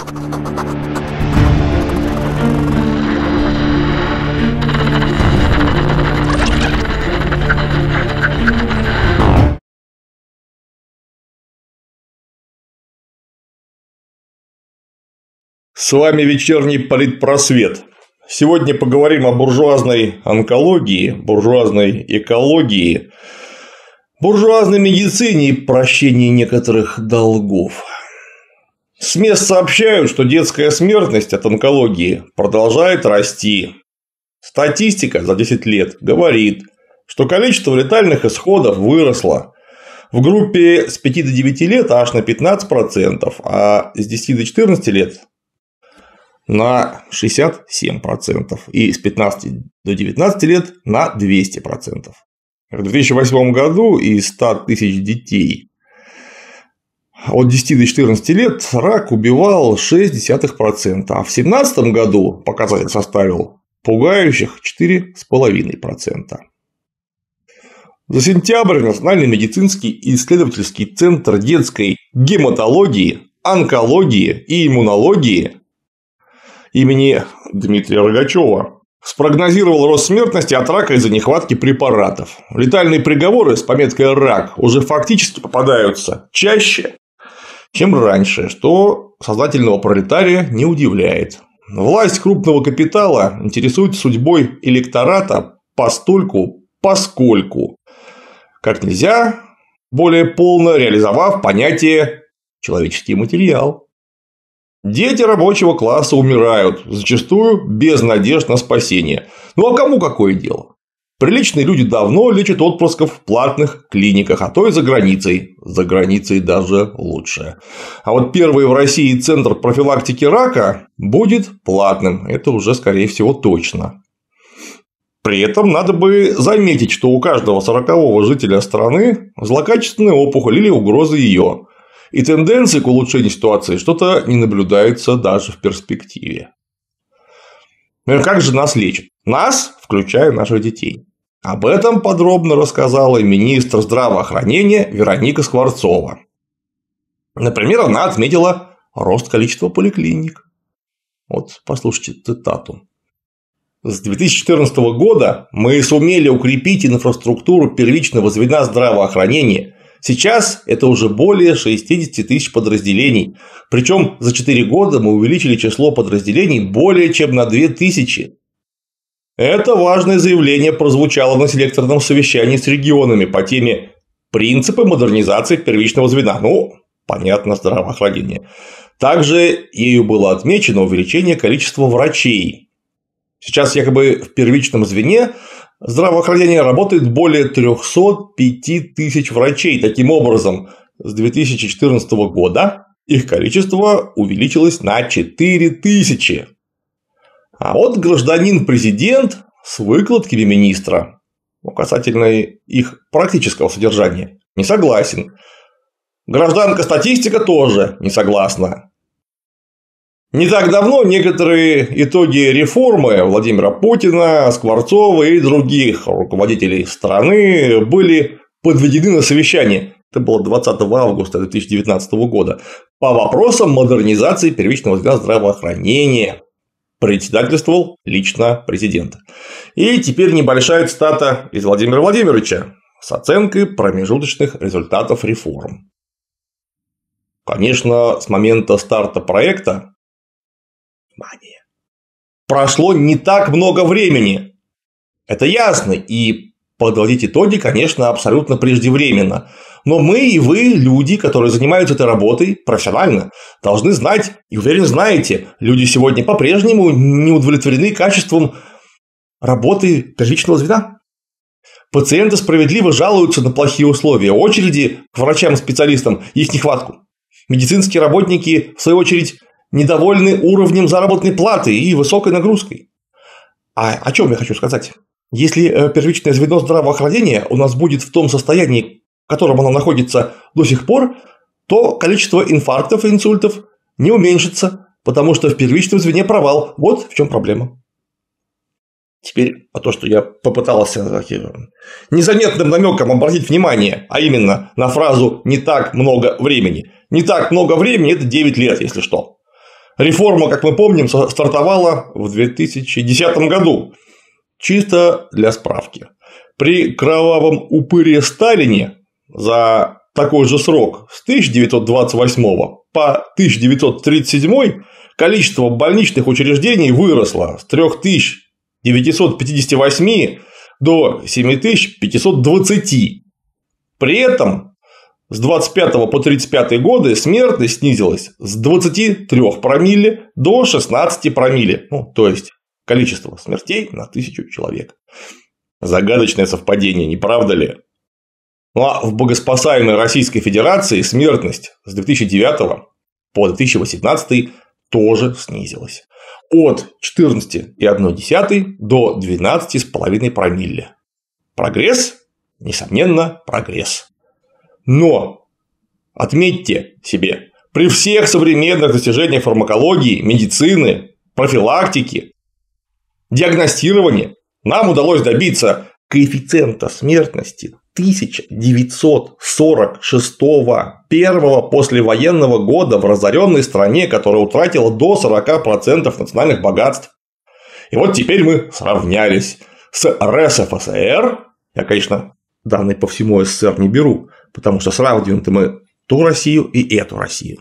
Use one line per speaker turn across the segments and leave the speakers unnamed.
С вами вечерний политпросвет. Сегодня поговорим о буржуазной онкологии, буржуазной экологии, буржуазной медицине и прощении некоторых долгов. С мест сообщают, что детская смертность от онкологии продолжает расти. Статистика за 10 лет говорит, что количество летальных исходов выросло. В группе с 5 до 9 лет аж на 15%, а с 10 до 14 лет на 67%, и с 15 до 19 лет на 200%. В 2008 году из 100 тысяч детей от 10 до 14 лет рак убивал 0,6%, а в 2017 году показатель составил пугающих 4,5%. За сентябрь Национальный медицинский и исследовательский центр детской гематологии, онкологии и иммунологии имени Дмитрия Рогачева спрогнозировал рост смертности от рака из-за нехватки препаратов. Летальные приговоры с пометкой «рак» уже фактически попадаются чаще, чем раньше, что сознательного пролетария не удивляет. Власть крупного капитала интересуется судьбой электората постольку, поскольку, как нельзя более полно реализовав понятие «человеческий материал». Дети рабочего класса умирают, зачастую без надежд на спасение. Ну а кому какое дело? Приличные люди давно лечат отпрысков в платных клиниках, а то и за границей. За границей даже лучше. А вот первый в России центр профилактики рака будет платным. Это уже, скорее всего, точно. При этом надо бы заметить, что у каждого 40-го жителя страны злокачественная опухоль или угроза ее. И тенденции к улучшению ситуации что-то не наблюдается даже в перспективе. Ну и как же нас лечат? Нас, включая наших детей. Об этом подробно рассказала министр здравоохранения Вероника Скворцова. Например, она отметила рост количества поликлиник. Вот послушайте цитату. С 2014 года мы сумели укрепить инфраструктуру первичного звена здравоохранения. Сейчас это уже более 60 тысяч подразделений. Причем за 4 года мы увеличили число подразделений более чем на 2000. Это важное заявление прозвучало на селекторном совещании с регионами по теме «Принципы модернизации первичного звена». Ну, понятно, здравоохранение. Также ею было отмечено увеличение количества врачей. Сейчас якобы в первичном звене здравоохранения работает более 305 тысяч врачей. Таким образом, с 2014 года их количество увеличилось на 4000. А вот гражданин-президент с выкладками министра касательно их практического содержания не согласен. Гражданка-статистика тоже не согласна. Не так давно некоторые итоги реформы Владимира Путина, Скворцова и других руководителей страны были подведены на совещание. Это было 20 августа 2019 года. По вопросам модернизации первичного звена здравоохранения. Председательствовал лично президент. И теперь небольшая цитата из Владимира Владимировича с оценкой промежуточных результатов реформ. Конечно, с момента старта проекта прошло не так много времени. Это ясно. И подводить итоги, конечно, абсолютно преждевременно. Но мы и вы, люди, которые занимаются этой работой профессионально, должны знать, и уверен, знаете, люди сегодня по-прежнему не удовлетворены качеством работы первичного звена. Пациенты справедливо жалуются на плохие условия, очереди к врачам-специалистам, их нехватку. Медицинские работники, в свою очередь, недовольны уровнем заработной платы и высокой нагрузкой. А о чем я хочу сказать? Если первичное звено здравоохранения у нас будет в том состоянии, в котором оно находится до сих пор, то количество инфарктов и инсультов не уменьшится, потому что в первичном звене провал. Вот в чем проблема. Теперь то, что я попытался незаметным намеком обратить внимание, а именно на фразу «не так много времени». Не так много времени – это 9 лет, если что. Реформа, как мы помним, стартовала в 2010 году. Чисто для справки. При кровавом упыре Сталине за такой же срок с 1928 по 1937 количество больничных учреждений выросло с 3958 до 7520. При этом с 25 по 35 годы смертность снизилась с 23 промилле до 16 промилле. То есть количество смертей на 1000 человек. Загадочное совпадение, не правда ли? А в богоспасаемой Российской Федерации смертность с 2009 по 2018 тоже снизилась. От 14,1 до 12,5 промилле. Прогресс? Несомненно, прогресс. Но отметьте себе, при всех современных достижениях фармакологии, медицины, профилактики, диагностирования нам удалось добиться коэффициента смертности 1946 первого послевоенного года в разоренной стране, которая утратила до 40% национальных богатств. И вот теперь мы сравнялись с РСФСР. Я, конечно, данные по всему СССР не беру, потому что сравниваем-то мы ту Россию и эту Россию.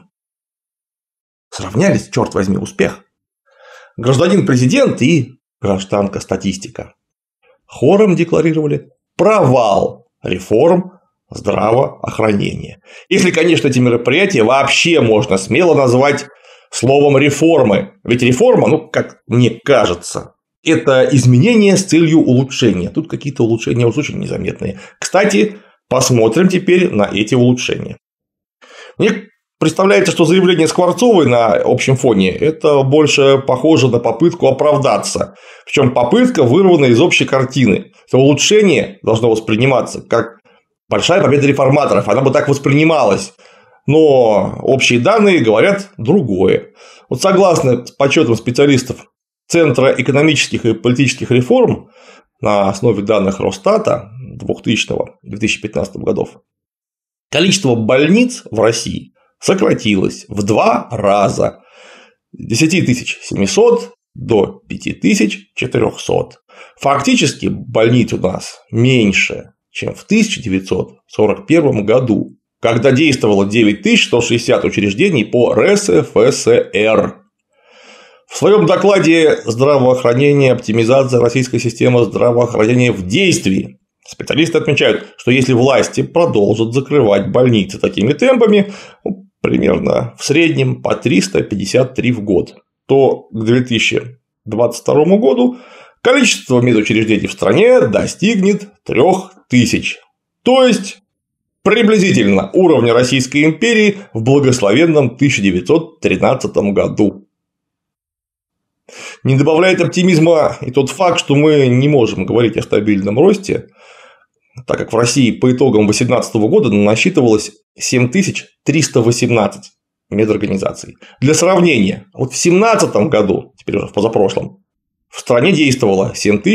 Сравнялись, черт возьми, успех. Гражданин-президент и гражданка-статистика хором декларировали провал реформ здравоохранения. Если, конечно, эти мероприятия вообще можно смело назвать словом реформы. Ведь реформа, как мне кажется, это изменение с целью улучшения. Тут какие-то улучшения уж очень незаметные. Кстати, посмотрим теперь на эти улучшения. Мне представляется, что заявление Скворцовой на общем фоне – это больше похоже на попытку оправдаться. Причем попытка вырвана из общей картины. Что улучшение должно восприниматься как большая победа реформаторов. Она бы так воспринималась. Но общие данные говорят другое. Вот согласно подсчетам специалистов Центра экономических и политических реформ на основе данных Росстата 2000-2015 годов, количество больниц в России сократилось в 2 раза – с 10 700 до 5400. Фактически больниц у нас меньше, чем в 1941 году, когда действовало 9160 учреждений по РСФСР. В своем докладе «Здравоохранение. Оптимизация российской системы здравоохранения в действии» специалисты отмечают, что если власти продолжат закрывать больницы такими темпами, примерно в среднем по 353 в год, то к 2022 году количество медучреждений в стране достигнет 3000. То есть приблизительно уровня Российской империи в благословенном 1913 году. Не добавляет оптимизма и тот факт, что мы не можем говорить о стабильном росте, так как в России по итогам 2018 года насчитывалось 7318 медорганизаций. Для сравнения, вот в 2017 году, теперь уже в позапрошлом, в стране действовало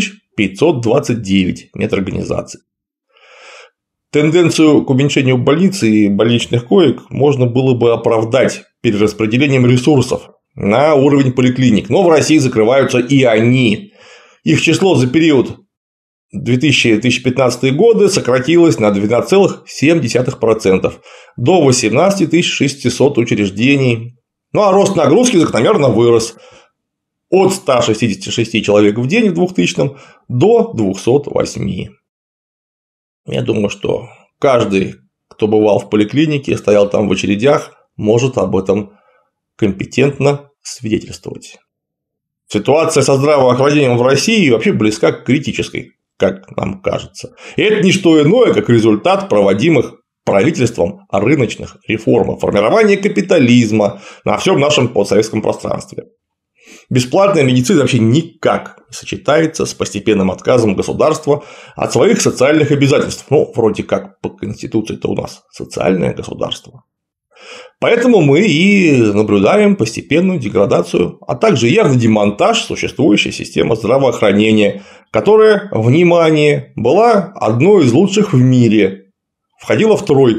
7529 медорганизаций. Тенденцию к уменьшению больниц и больничных коек можно было бы оправдать перераспределением ресурсов на уровень поликлиник, но в России закрываются и они. Их число за период 2000-2015 годы сократилось на 12,7% до 18 600 учреждений. Ну а рост нагрузки закономерно вырос от 166 человек в день в 2000 до 208. Я думаю, что каждый, кто бывал в поликлинике, стоял там в очередях, может об этом компетентно свидетельствовать. Ситуация со здравоохранением в России вообще близка к критической, как нам кажется. И это не что иное, как результат проводимых правительством рыночных реформ, формирования капитализма на всем нашем постсоветском пространстве. Бесплатная медицина вообще никак не сочетается с постепенным отказом государства от своих социальных обязательств. Вроде как по Конституции-то у нас социальное государство. Поэтому мы и наблюдаем постепенную деградацию, а также явный демонтаж существующей системы здравоохранения, которая, внимание, была одной из лучших в мире, входила в тройку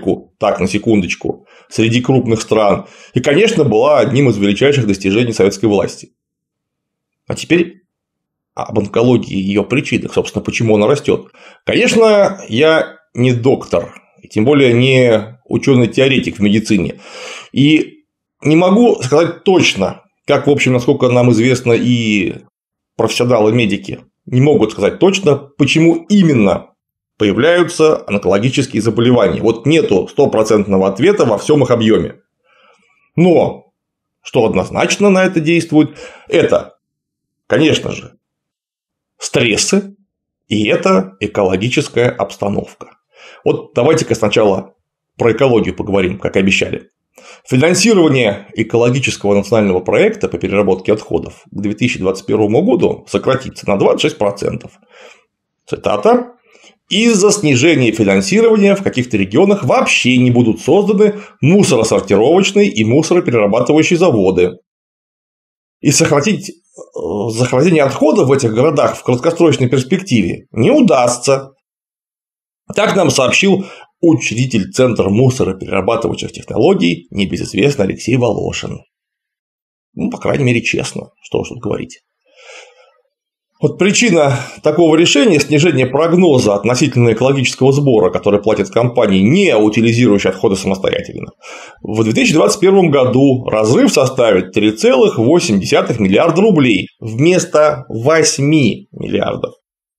так, на секундочку, среди крупных стран. И, конечно, была одним из величайших достижений советской власти. А теперь об онкологии и ее причинах, собственно, почему она растет. Конечно, я не доктор, и тем более не ученый-теоретик в медицине. И не могу сказать точно, как, в общем, насколько нам известно, и профессионалы-медики не могут сказать точно, почему именно появляются онкологические заболевания. Вот нету стопроцентного ответа во всем их объеме. Но что однозначно на это действует, это, конечно же, стрессы, и это экологическая обстановка. Вот давайте-ка сначала про экологию поговорим, как и обещали. Финансирование экологического национального проекта по переработке отходов к 2021 году сократится на 26%. Цитата. Из-за снижения финансирования в каких-то регионах вообще не будут созданы мусоросортировочные и мусороперерабатывающие заводы. И сохранить захоронение отходов в этих городах в краткосрочной перспективе не удастся. Так нам сообщил учредитель Центра мусороперерабатывающих технологий, небезызвестный Алексей Волошин. Ну, по крайней мере, честно, что уж тут говорить. Вот причина такого решения – снижение прогноза относительно экологического сбора, который платят компании, не утилизирующие отходы самостоятельно. В 2021 году разрыв составит 3,8 миллиарда рублей вместо 8 миллиардов.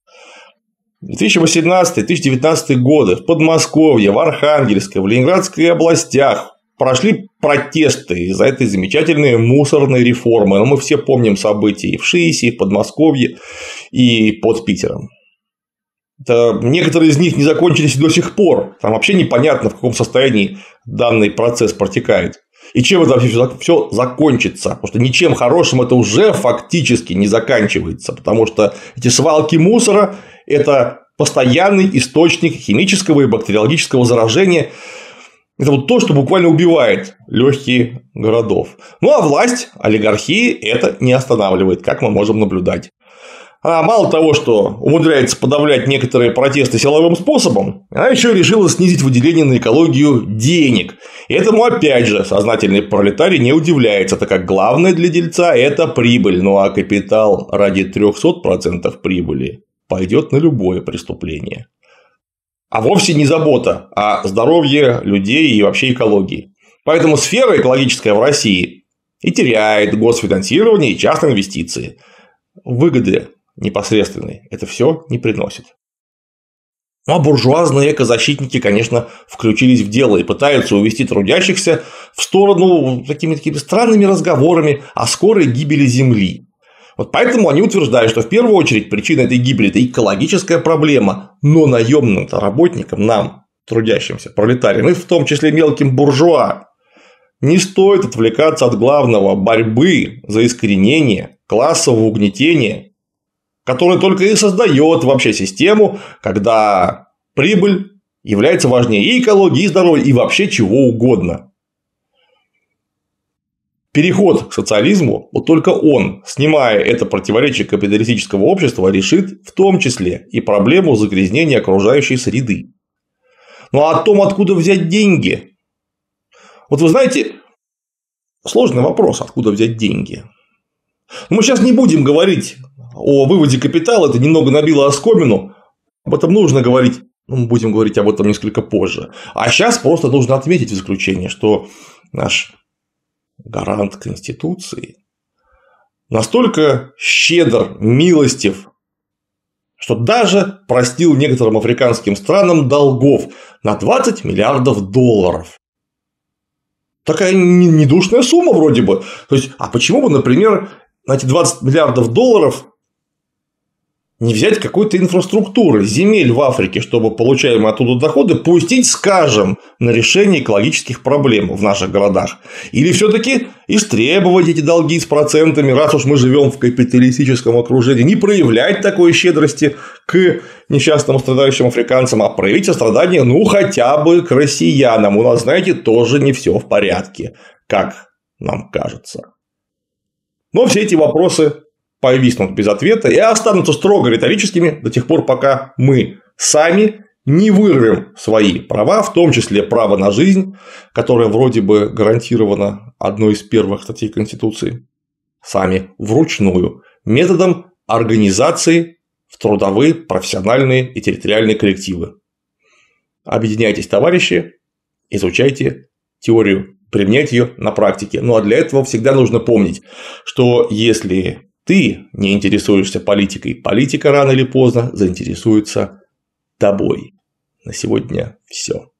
2018-2019 годы в Подмосковье, в Архангельской, в Ленинградской областях прошли протесты из-за этой замечательной мусорной реформы. Но мы все помним события и в Шиисе, и в Подмосковье, и под Питером. Некоторые из них не закончились до сих пор. Там вообще непонятно, в каком состоянии данный процесс протекает. И чем это вообще все закончится. Потому что ничем хорошим это уже фактически не заканчивается. Потому что эти свалки мусора – это постоянный источник химического и бактериологического заражения. Это вот то, что буквально убивает легкие городов. Ну а власть, олигархии это не останавливает, как мы можем наблюдать. А мало того, что умудряется подавлять некоторые протесты силовым способом, она еще решила снизить выделение на экологию денег. И этому опять же сознательный пролетарий не удивляется, так как главное для дельца – это прибыль. Ну а капитал ради 300% прибыли пойдет на любое преступление. А вовсе не забота о здоровье людей и вообще экологии. Поэтому сфера экологическая в России и теряет госфинансирование и частные инвестиции. Выгоды непосредственной это все не приносит. Ну а буржуазные экозащитники, конечно, включились в дело и пытаются увести трудящихся в сторону такими странными разговорами о скорой гибели Земли. Вот поэтому они утверждают, что в первую очередь причина этой гибели – это экологическая проблема, но наемным работникам, нам, трудящимся, пролетариям, и в том числе мелким буржуа, не стоит отвлекаться от главного – борьбы за искоренение классового угнетения, которое только и создает вообще систему, когда прибыль является важнее и экологии, и здоровья, и вообще чего угодно. Переход к социализму, вот только он, снимая это противоречие капиталистического общества, решит в том числе и проблему загрязнения окружающей среды. Ну а о том, откуда взять деньги. Вот вы знаете, сложный вопрос, откуда взять деньги. Мы сейчас не будем говорить о выводе капитала, это немного набило оскомину, об этом нужно говорить, но мы будем говорить об этом несколько позже. А сейчас просто нужно отметить в заключение, что наш гарант Конституции настолько щедр, милостив, что даже простил некоторым африканским странам долгов на 20 миллиардов долларов. Такая недушная сумма вроде бы. То есть, а почему бы, например, на эти 20 миллиардов долларов не взять какой-то инфраструктуры, земель в Африке, чтобы получаемые оттуда доходы пустить, скажем, на решение экологических проблем в наших городах? Или все-таки истребовать эти долги с процентами, раз уж мы живем в капиталистическом окружении, не проявлять такой щедрости к несчастным страдающим африканцам, а проявить сострадание, ну, хотя бы к россиянам. У нас, знаете, тоже не все в порядке, как нам кажется. Но все эти вопросы повиснут без ответа и останутся строго риторическими до тех пор, пока мы сами не вырвем свои права, в том числе право на жизнь, которое вроде бы гарантировано одной из первых статей Конституции, сами вручную, методом организации в трудовые, профессиональные и территориальные коллективы. Объединяйтесь, товарищи, изучайте теорию, применяйте ее на практике. Ну а для этого всегда нужно помнить, что если ты не интересуешься политикой, политика рано или поздно заинтересуется тобой. На сегодня все.